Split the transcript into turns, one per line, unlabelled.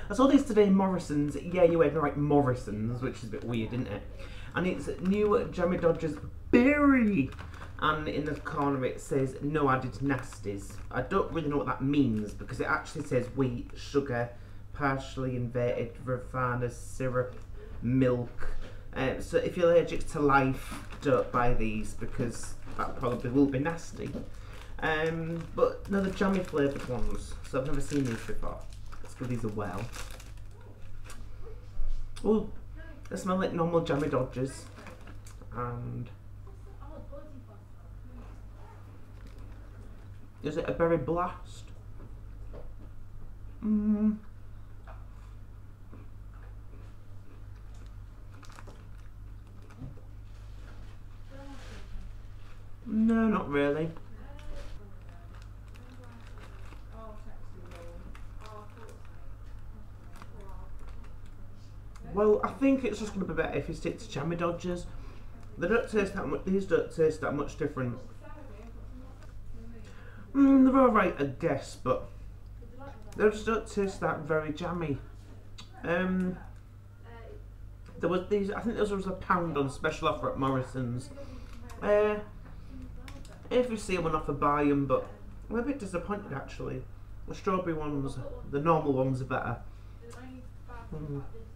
I saw these today in Morrisons. Yeah, you heard me right, Morrisons, which is a bit weird, isn't it? And it's new Jammie Dodgers berry. And in the corner it says no added nasties. I don't really know what that means because it actually says wheat, sugar, partially inverted refined syrup, milk. So if you're allergic to life, don't buy these because that probably will be nasty. But no, the jammy flavoured ones. So I've never seen these before. Let's give these a whirl. Oh, they smell like normal Jammie Dodgers. And is it a berry blast? No, not really. Well, I think it's just going to be better if you stick to Jammie Dodgers. They don't taste that much. These don't taste that much different. They're alright, I guess, but they just don't taste that very jammy. There was these. I think this was £1 on special offer at Morrisons. If you see them on offer, buy them. But I'm a bit disappointed actually. The strawberry ones, the normal ones, are better.